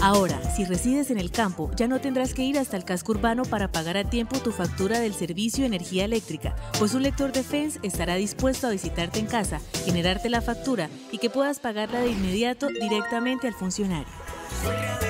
Ahora, si resides en el campo, ya no tendrás que ir hasta el casco urbano para pagar a tiempo tu factura del servicio de energía eléctrica, pues un lector de FENS estará dispuesto a visitarte en casa, generarte la factura y que puedas pagarla de inmediato directamente al funcionario.